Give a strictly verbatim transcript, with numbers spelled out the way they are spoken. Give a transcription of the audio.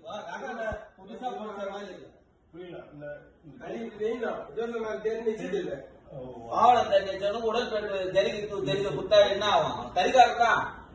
புதுசா போடுற மாதிரி இருக்கு. புரியல. ஆவணம் தண்ணி உடற்பட்டு தெரிவித்து தெரிவிக்க குத்தா என்ன ஆகும்? கரிகாரத்தான்